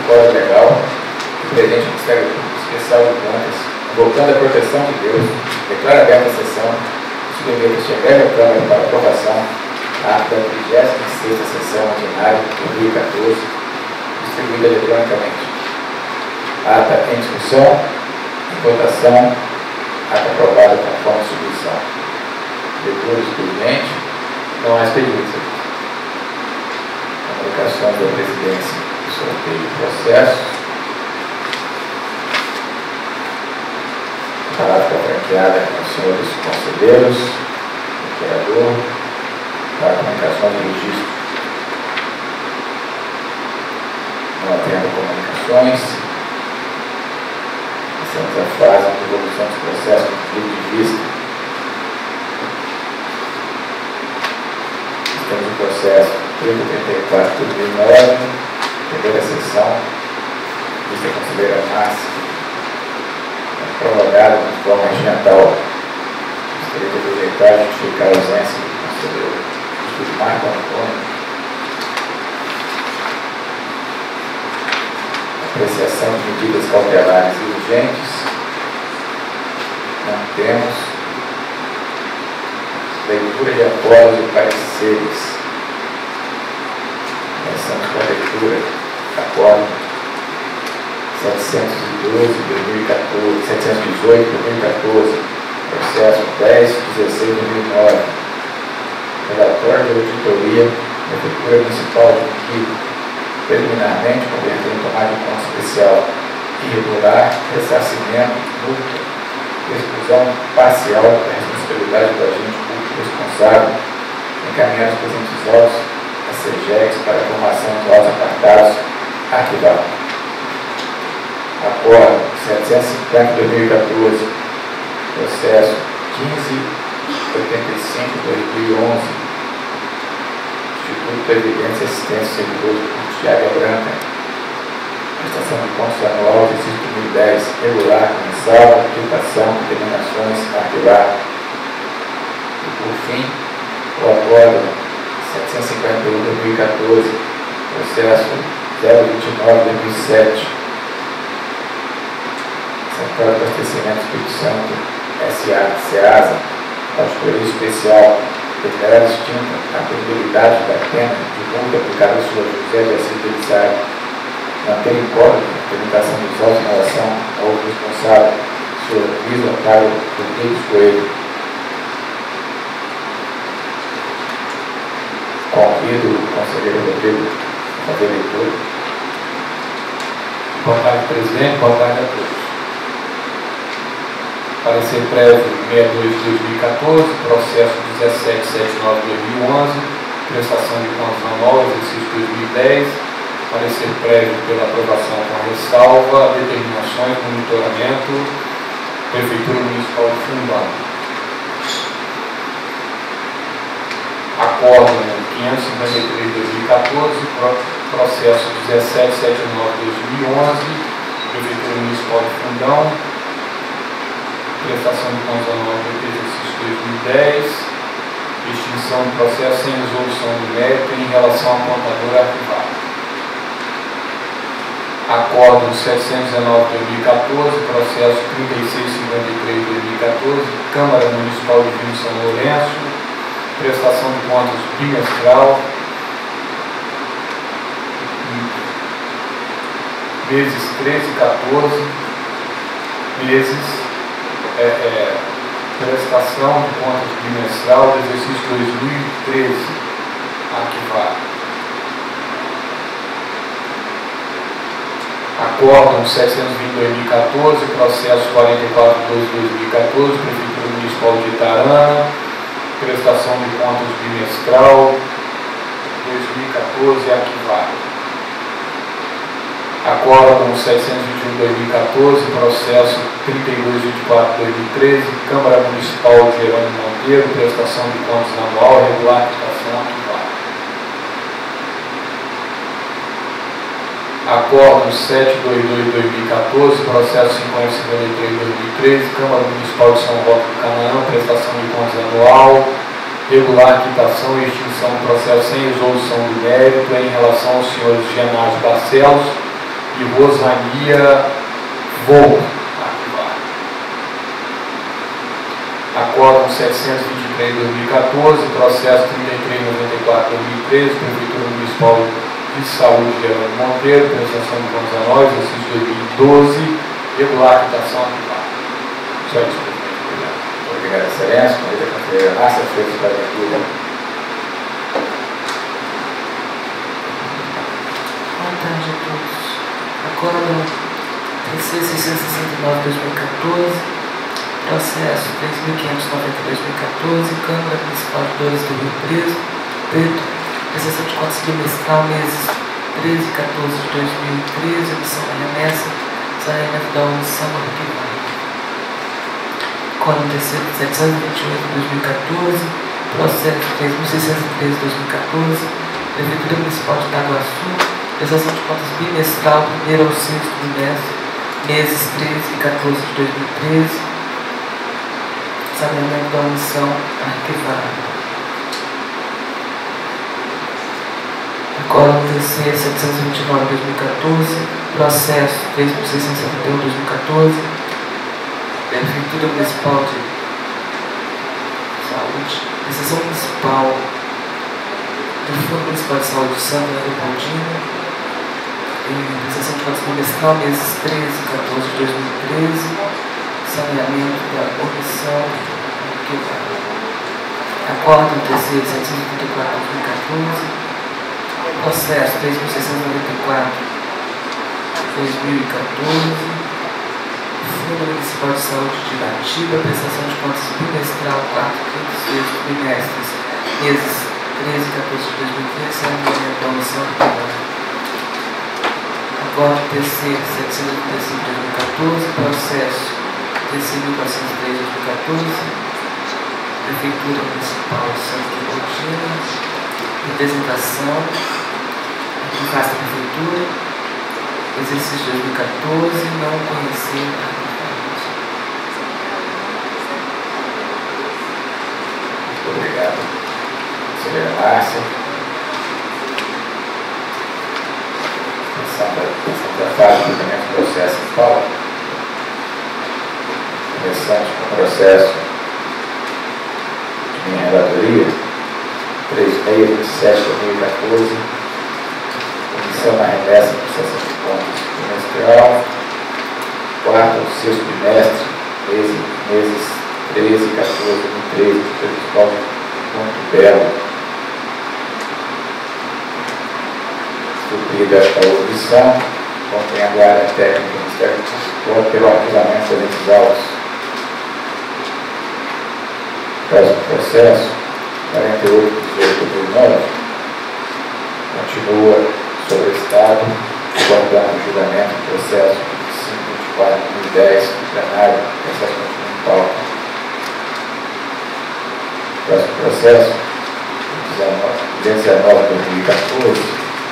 fora legal, o presidente do Ministério Público Especial de Contas, invocando a proteção de Deus, declara aberta a sessão e submete este breve à Câmara para aprovação a ata da 36ª sessão ordinária de 2014, distribuída eletronicamente. Ata em discussão, em votação, ata aprovada conforme submissão. Leitura do presidente, não há expediência. Comunicações da presidência do sorteio de processos. A palavra está franqueada aos senhores conselheiros, procurador, para comunicações de registro. Não havendo comunicações, passamos à fase de evolução dos processos do ponto de vista. Temos o processo 3034/2009, primeira sessão, vista conselheira Márcia, prorrogada de forma regimental. Gostaria de aproveitar e justificar a ausência do conselheiro Estudo Marco Antônio. Apreciação de medidas cautelares e urgentes. Não temos. Leitura de acordos e pareceres. Começamos com a leitura do acordo 718/2014, processo 1016/2009, relatório de auditoria da Prefeitura Municipal de Rio, preliminarmente convertendo em tomada de conta especial irregular, ressarcimento, multa, exclusão parcial da responsabilidade do agente público responsável, encaminhando os presentes autos a SEGEX para a formação dos autos apartados arquivados. Acordo 750/2014, processo 1585/2011, Instituto de Previdência e Assistência aos Servidores Públicos de Águia Branca, prestação de contas anual de exercício 2010, regular, mensal, quitação, determinações, arquivar. E por fim, o acordo 751/2014, processo 029/2007, Central de Abastecimento Espírito Santo, SEASA, Auditoria Especial, declarar extinta a punibilidade da pena de multa aplicada ao senhor José de Assis Belisário, manter incógnita a implementação dos autos em relação ao outro responsável, senhor Luiz Otávio Rodrigues Coelho. Convido o conselheiro Rodrigo a fazer a leitura. Boa tarde, presidente. Boa tarde a todos. Parecer prévio 62/2014, processo 1779/2011, prestação de contas anual, exercício 2010, parecer prévio pela aprovação com ressalva, determinações, monitoramento, Prefeitura Municipal de Fundão. Acordo 553/2014, processo 1779/2011, Prefeitura Municipal de Fundão, prestação de contas anual do exercício 2010, extinção do processo sem resolução do mérito em relação à contadora arquivada. Acordo 719/2014, processo 3653/2014, Câmara Municipal de Rio São Lourenço, prestação de contas bimestral, meses 13 e 14, meses prestação de contas bimestral do exercício 2013, arquivado. Acórdão 720/2014, processo 44/2014, Prefeitura Municipal de Itarana, prestação de contas bimestral 2014, arquivado. Acórdão 721/2014, processo 32/24/2013, Câmara Municipal de Jerônimo Monteiro, prestação de contas anual, regular, quitação, arquivada. Acórdão 722/2014, processo 5053/2013, Câmara Municipal de São Roque do Canaã, prestação de contas anual, regular, quitação e extinção do processo sem resolução do mérito em relação aos senhores Genásio Barcelos e Rosania Volta. Acórdão 723/2014, processo 3394/2013, Prefeitura Municipal de Saúde Gerando Monteiro, prestação de contas anuais, exercício 2012, regular a quitação aplicada. Só isso, presidente. Muito obrigado, Excelência. Convido a conselheira Márcia Freitas para a leitura. Boa tarde a todos. Acórdão TC 669/2014, processo 3.590/2014, Câmara Municipal de Dores do Rio Preto, prestação de contas bimestral, meses 13 e 14 de 2013, emissão da remessa, saneamento da omissão do arquivado. Acórdão TC 728/2014, processo 3.613/2014, Prefeitura Municipal de Itaguaçu, prestação de contas bimestral, 1º ao 6º trimestre, meses 13 e 14 de 2013, saneamento da omissão arquivada. Acórdão TC 729/2014, processo 3.671/2014, Prefeitura Municipal de Saúde, Decisão Municipal do Fundo Municipal de Saúde de Santa Leopoldina, prestação de contas bimestral, meses 13 e 14 de 2013, saneamento da omissão arquivada. Acórdão TC 734/2014, processo 3.694/2014, Fundo Municipal de Saúde de Iratiba, prestação de contas bimestral, 4º, 5º e 6º trimestres, meses 13 e 14 de 2013, saneamento da omissão arquivada. Acórdão TC 735/2014, processo TC 1403/2014, Prefeitura Municipal de Santa Leopoldina, representação, afasta a Prefeitura, exercício 2014, não conhecer arquivamento. Muito obrigado, conselheira Márcia. Passamos a fase do julgamento do processo em pauta. Começamos com o processo de minha relatoria, 3627/2014, comissão na remessa de prestação de contas trimestral, 4º ao 6º trimestre, meses 13 e 14 de 2013, Municipal de Ponto Belo. Suprida esta omissão, compreendo a área técnica do Ministério do Transporte pelo arquivamento desses autos. Próximo processo, 48/18/2009, continua sobre o Estado, guardando o julgamento do processo 25/24/2010, plenário, processo continua em pauta. Próximo processo, 219/2014,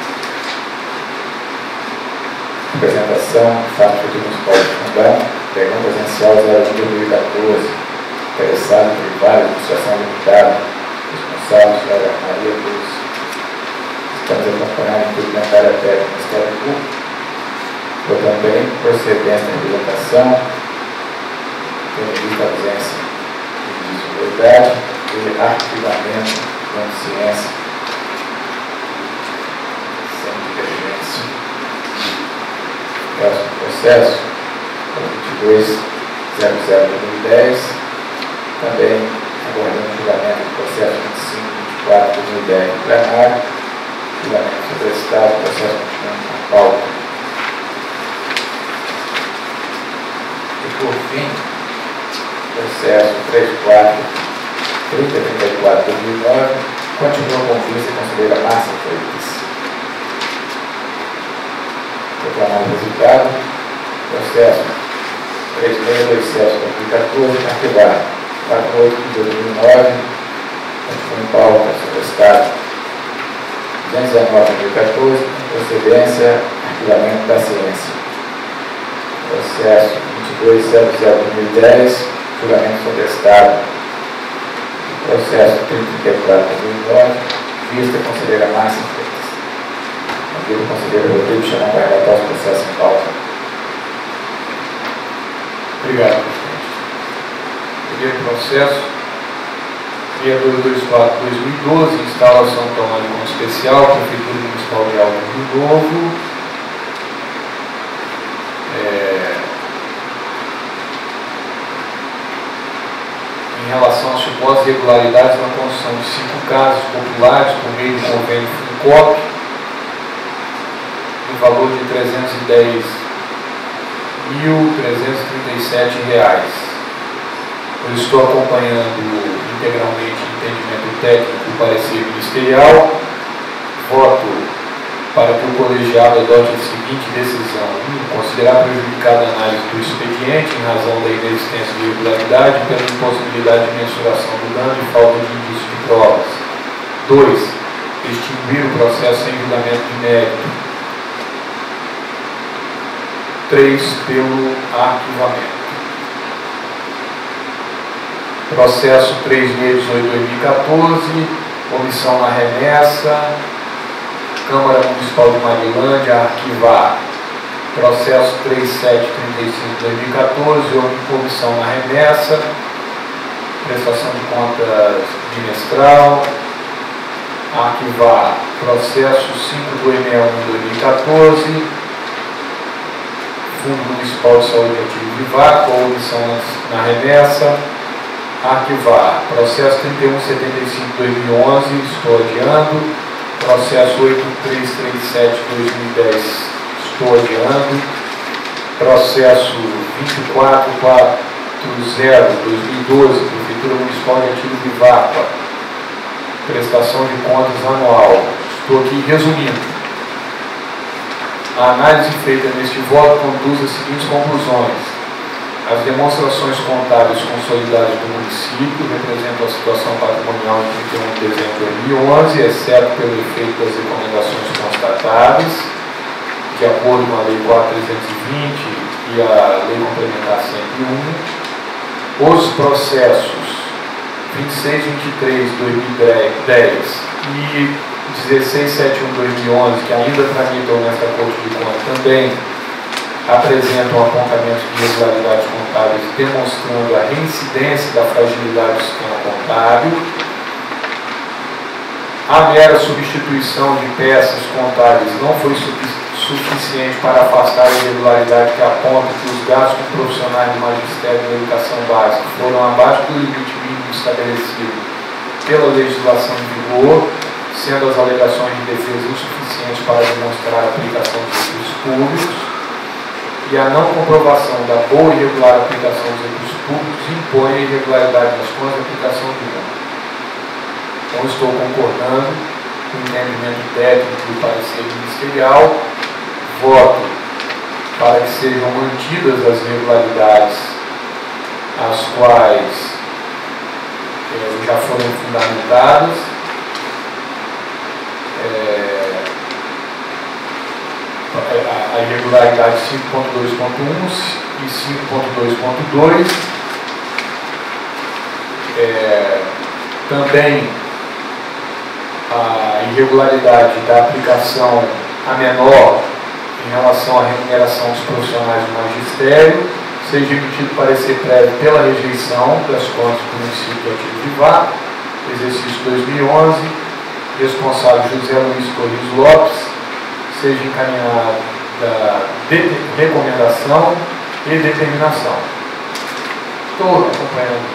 apresentação do fato de que Municipal de Fundão, pergunta presencial 01/2014, interessado privado, administração limitada, responsável, senhora Maria Luz. Estamos acompanhando a implementária técnica do Ministério Público, ou também procedência da representação, tendo em vista a ausência de indisponibilidade e arquivamento com ciência, sem divergência. Próximo processo, 22/00/2010, também aguardando o julgamento do processo 25/24/2010 no plenário, julgamento sobre o Estado, processo continuando na pauta. E por fim, processo 30/34/2009, continua com vista a conselheira Márcia Freitas. Proclamado o resultado, processo 3627/2014, arquivado 4/8/2009, continua em pauta sobre o Estado. 219/2014, procedência, arquivamento da ciência. Processo 22/00/2010, julgamento sobre o Estado. Processo 30/34/2009, vista a conselheira Márcia Freitas. Convido o conselheiro Rodrigo Chamon para relatar os processos em pauta. Obrigado, presidente. Primeiro processo, 6224-2012, instalação de tomada de conta especial, Prefeitura Municipal de Alto Rio Novo. Em relação às supostas irregularidades na construção de 5 casas populares por meio do convênio FUNCOP, no valor de R$ 310.337. Eu estou acompanhando integralmente o entendimento técnico do parecer ministerial. Voto para que o colegiado adote a seguinte decisão: 1. Considerar prejudicada a análise do expediente em razão da inexistência de irregularidade pela impossibilidade de mensuração do dano e falta de indício de provas. 2. Extinguir o processo sem julgamento de mérito. 3. Pelo arquivamento. Processo 3618-2014, omissão na remessa, Câmara Municipal de Marilândia, arquivar. Processo 3735-2014, omissão na remessa, prestação de contas bimestral, arquivar. Processo 5261-2014, Fundo Municipal de Saúde Ativo de Vácuo, omissão na remessa, arquivar. Processo 3175-2011, estou adiando. Processo 8337-2010, estou adiando. Processo 2440-2012, Prefeitura Municipal de Ativo de Vácuo, prestação de contas anual. Estou aqui resumindo. A análise feita neste voto conduz às seguintes conclusões. As demonstrações contábeis consolidadas do município representam a situação patrimonial em 31 de dezembro de 2011, exceto pelo efeito das recomendações constatáveis, de acordo com a Lei 4.320 e a Lei Complementar 101. Os processos 2623-2010 e 1671-2011, que ainda tramitam nesta Corte de Contas, também apresentam apontamentos de irregularidades contábeis demonstrando a reincidência da fragilidade do sistema contábil. A mera substituição de peças contábeis não foi suficiente para afastar a irregularidade que aponta que os gastos com profissionais de magistério de educação básica foram abaixo do limite mínimo estabelecido pela legislação em vigor, sendo as alegações de defesa insuficientes para demonstrar a aplicação dos recursos públicos. E a não comprovação da boa e regular aplicação dos recursos públicos impõe a irregularidade nas contas de aplicação do mundo. Então, estou concordando com o entendimento técnico do parecer ministerial. Voto para que sejam mantidas as irregularidades as quais já foram fundamentadas. A irregularidade 5.2.1 e 5.2.2, também a irregularidade da aplicação a menor em relação à remuneração dos profissionais do magistério, seja emitido parecer prévio pela rejeição das contas do município de Ativo de Vácuo, exercício 2011, responsável José Luiz Torres Lopes, seja encaminhada recomendação e determinação. Estou acompanhando.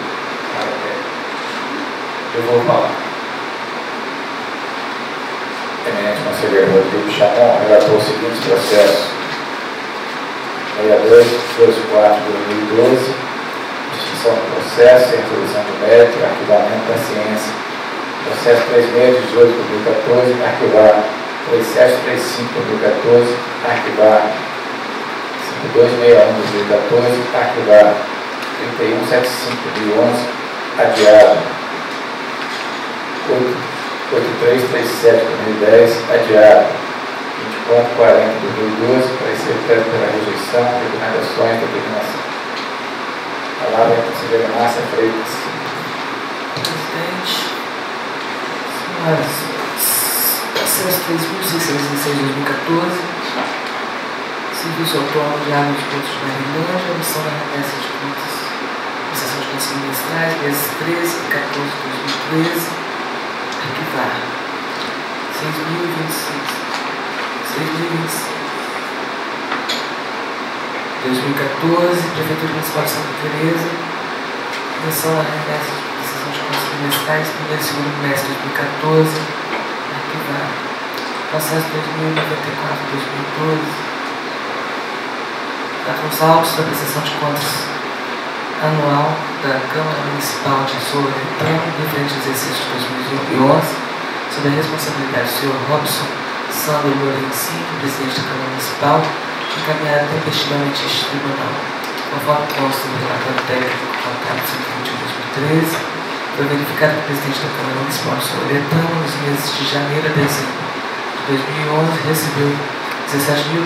Eu vou falar. Eminente conselheiro Rodrigo Chamon relatou os seguintes processos: 6224-2012, extinção do processo, sem resolução do mérito, arquivamento da ciência. Processo 3618-2014, arquivar. 3735-2014, arquivar. 5261-2014, arquivar. 3175-2011, adiado. 8337-2010, adiado. 2440-2012, parecer prévio pela rejeição, recomendações, determinação. Palavra à conselheira Márcia Freitas. Presidente, senhoras e senhores, Processo 3.616/2014, Serviço Autônomo de Água de Pontos de Marilândia, emissão da remessa de contas, prestação de contas semestrais, meses 13 e 14 de 2013, arquivar. 2014, Prefeitura Municipal de Santa Teresa, emissão da remessa de prestação de contas semestrais, primeiro e segundo trimestre de 2014, arquivar. Processo 2094/2012, dados autos da prestação de contas anual da Câmara Municipal de Soretama, referente ao exercício de 2011, sob a responsabilidade do Sr. Robson Sandro Lorenzini, presidente da Câmara Municipal, encaminhada tempestivamente a este tribunal. Conforme consta no relatório técnico contábil 121/2013, foi verificado que o presidente da Câmara Municipal de Soretama, nos meses de janeiro a dezembro de 2011, recebeu R$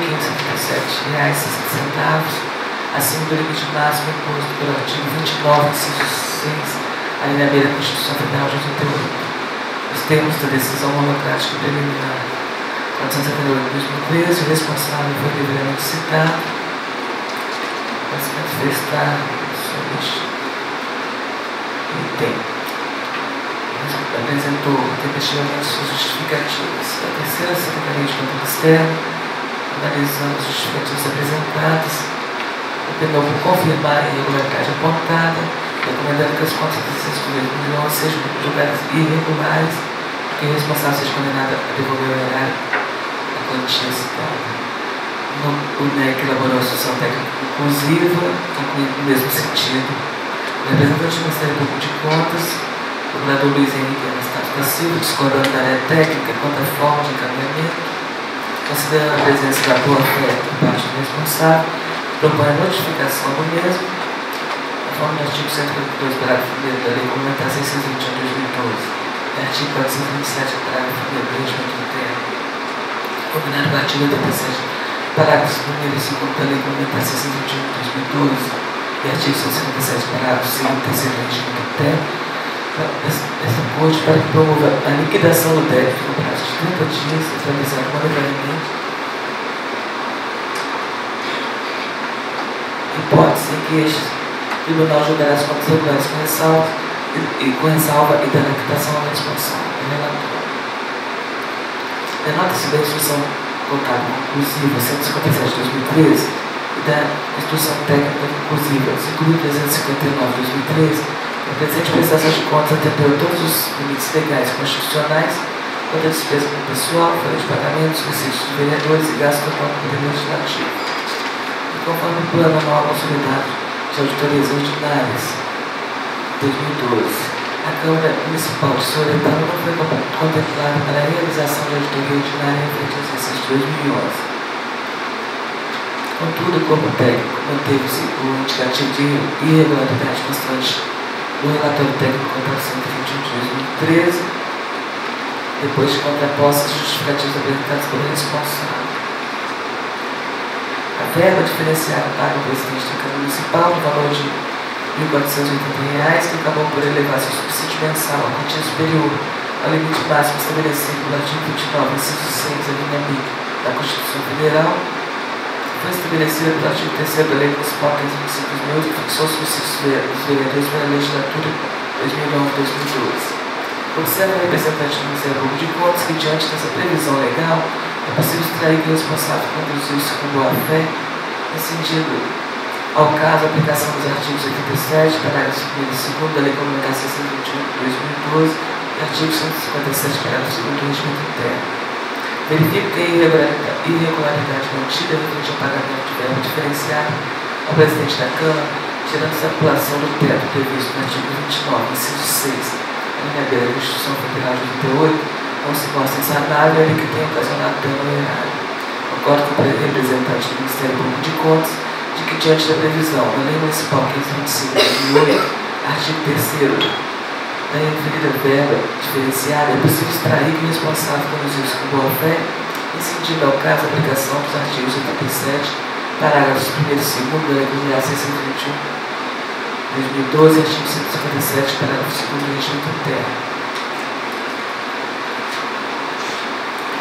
17.537,60, acima do limite máximo imposto pelo artigo 29, inciso 6, a linha B da Constituição Federal de 88. Os termos da decisão monocrática preliminar 478/2013, o responsável foi devidamente citado para se manifestar sobre este item. Apresentou tempestivamente suas justificativas. A terceira Secretaria de Controle Externo, analisando as justificativas apresentadas, opinou por confirmar a irregularidade apontada, recomendando que as contas do exercício de 2011 sejam julgadas irregulares e que o responsável seja condenado a devolver o erário à quantia citada. O NEC elaborou a solução técnica conclusiva, concluindo no mesmo sentido. O representante do Ministério Público de Contas, o procurador Luiz Henrique Anastácio da Silva, discordando da área técnica quanto à forma de encaminhamento, considerando a presença da boa-fé por parte do responsável, propõe a notificação do mesmo, conforme o artigo 142, parágrafo 1 da Lei Complementar 621/2012 e artigo 427, parágrafo 1 do Regimento Interno, combinado com o artigo 87, parágrafos 1 e 2 da Lei Complementar 621/2012 e artigo 157, parágrafo 2 e 3 do Regimento Interno, esta Corte, para que promova a liquidação do débito no prazo de 30 dias, atualizado mandatoriamente, hipótese em que este tribunal julgará as contas regulares com ressalva e da liquidação à responsável, do relator. Denota-se da instrução contábil conclusiva 157/2013 e da instrução técnica conclusiva 5.359/2013, a presente prestação de contas atendeu todos os limites legais e constitucionais quanto à despesa com pessoal, folha de pagamentos, receitos de vereadores e gastos total do Poder Legislativo. E conforme o Plano Anual Consolidado de Auditorias Ordinárias 2012, a Câmara Municipal de Soretama não foi contemplada para a realização da auditoria ordinária referente ao exercício de 2011. Contudo, o corpo técnico manteve-se o indicativo de irregularidade constante do relatório técnico contábil 121/2013, depois de contrapostas justificativas apresentadas pelo responsável. A verba diferenciada paga ao presidente da Câmara Municipal no valor de R$ 1.480, que acabou por elevar seu subsídio mensal a quantia superior ao limite máximo estabelecido pelo artigo 29, inciso 6, a linha B da Constituição Federal, foi estabelecida pelo artigo 3º da Lei Municipal 15.508, que fixou os subsídios dos vereadores para a legislatura 2009-2012. Observa o representante do Ministério Público de Contas que, diante dessa previsão legal, é possível extrair que o responsável conduziu-se com boa-fé, incidindo ao caso a aplicação dos artigos 87, parágrafo 1 e 2 da Lei Complementar 621/2012 e artigo 157, parágrafo 2 do Regimento Interno. Verifico que a irregularidade mantida referente ao pagamento de verba diferenciada ao presidente da Câmara, gerando-se a apelação do teto previsto no artigo 29, inciso 6, a linha B da Constituição Federal de 88, não se mostra insanável e que tem ocasionado dano ao erário. Concordo com o representante do Ministério Público de Contas de que, diante da previsão da Lei Municipal 1525/2008, artigo 3º da referida verba diferenciada, é possível extrair que o responsável conduziu-se com boa-fé, incidindo ao caso a aplicação dos artigos 87, parágrafos 1 e 2 da Lei Complementar 621/2012 e artigo 157, parágrafo 2 do Regimento Interno.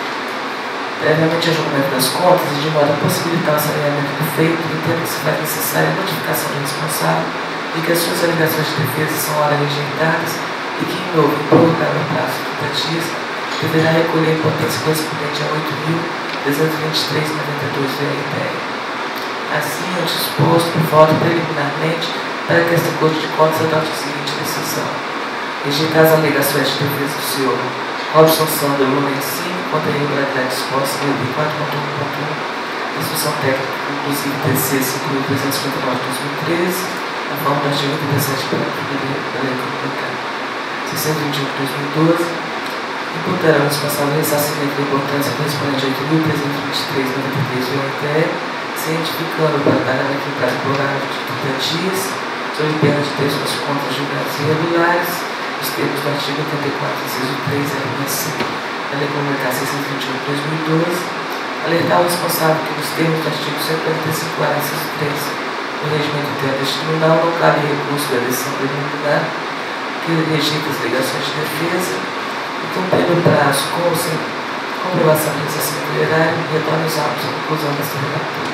Previamente ao julgamento das contas e de modo a possibilitar o saneamento do feito, entendo que se faz necessária a notificação do responsável de que as suas alegações de defesa são ora rejeitadas e que, em novo improrrogável prazo de 30 dias, deverá recolher a importância correspondente a 8.323,92 VRTR. Assim, eu disposto, voto preliminarmente para que esta Corte de Contas adote a seguinte decisão: rejeitar as alegações de defesa do senhor Robson Sandro Lorencini contra a irregularidade disposta no 4.1.1, instrução técnica, inclusive TC 5.359/2013, na forma do artigo 87 da Lei Complementar 621/2012, imputará ao responsável o ressarcimento da importância correspondente a 8.323,93 VRTR, cientificando para pagamento em prazo prorrogável de 30 dias, sob pena de ter suas contas julgadas irregulares, os termos do artigo 84, inciso 3, alineação da Lei Complementar 621/2012, alertar o responsável que, nos termos do artigo 145A, inciso 3, do regimento interno deste tribunal, não cabe recurso da decisão preliminar que rejeita as alegações de defesa e, cumprindo o prazo com ou sem comprovação do ressarcimento erário, retorna os autos à conclusão desta relatora.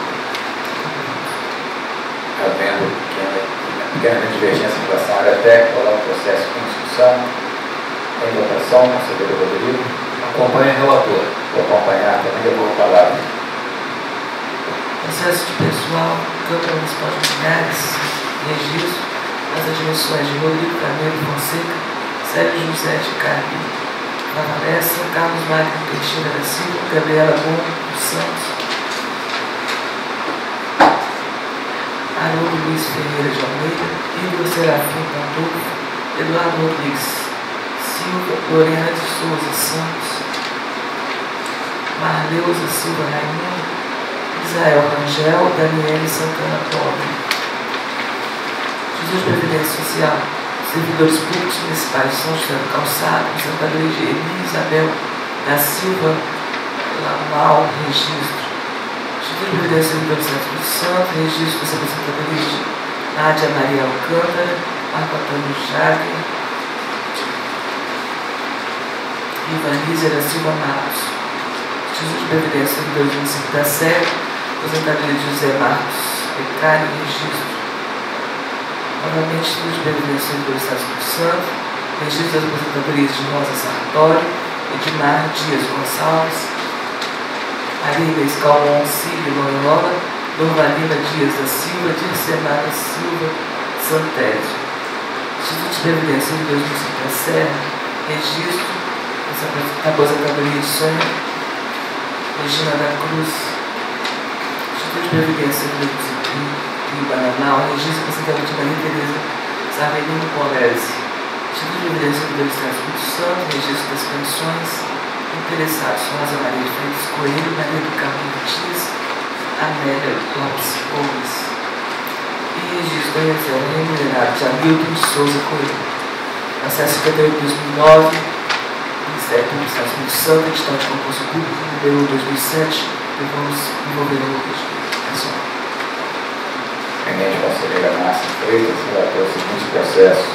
Havendo pequena divergência em relação à área técnica, ao processo em discussão, em votação, conselheiro Rodrigo. Acompanhe a relatora. Vou acompanhar também, eu vou falar. Processo de pessoal, Câmara Municipal de Linhares, registro nas admissões de Rodrigo Carneiro Fonseca, Sérgio José de Carbi, Vavalessa, Carlos Magno Teixeira da Silva, Gabriela Gomes dos Santos, Haroldo Luiz Ferreira de Almeida, Igor Serafim Pandolfo, Eduardo Rodrigues Silva, Lorena de Souza Santos, Marleusa Silva Raimundo, Israel Rangel, Daniele Santana Pobre. Jesus de Previdência Social, servidores públicos municipais de São José do Calçado, Santa Luísa Eli Isabel da Silva Lamal, registro. Instituto de Previdência do Santo do Santo, registro das aposentadorias de Nádia Maria Alcântara, Marco Antônio Jagger, Ivanise da Silva Marcos. Instituto de Previdência do Município da Sé, aposentadoria de José Marcos Becari, registro. Novamente, Instituto de Previdência do Estado do Santo, registro das aposentadorias de Rosa Sartório, Edmar Dias Gonçalves, Maria Escalon Cílio Loyola, Dorvalina Dias da Silva, Dircenara Silva Santésio. Instituto de Previdência do Município da Serra, registro da aposentadoria de Sônia Regina da Cruz. Instituto de Previdência do Município de Bananal, registro da aposentadoria de Maria Tereza Savelino Polese. Instituto de Previdência do Estado do Santo, registro das pensões interessados: Rosa Maria de Freitas Coelho, Maria do Carmo Dias, Amélia Lopes Gomes. E registro da reserva remunerada de Hamilton de Souza Coelho. Acesso 58/2009, Ministério Público do Estado do Santo, edital de concurso público, número 2007, e vamos envolver o pessoal. Eminente conselheira Márcia Freitas, relatou o seguinte processo: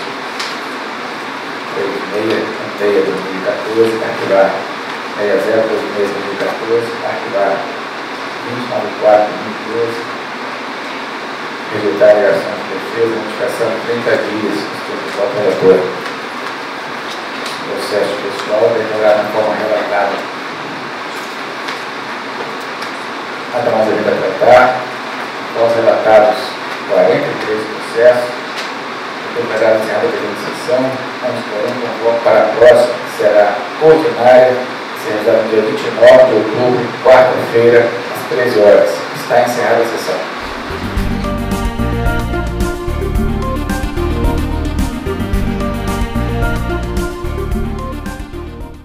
3616/2014, arquivar 6026/2014, arquivar 2094/2012, rejeitar a alegação de defesa, notificação de 30 dias, instituição do relator. Processo pessoal declarado na forma relatada. Nada mais ainda a tratar. Após relatados 43 processos, declarado encerrada a primeira sessão, vamos por um convoco para a próxima, que será ordinária, será no dia 29 de outubro, quarta-feira, às 13 horas. Está encerrada a sessão.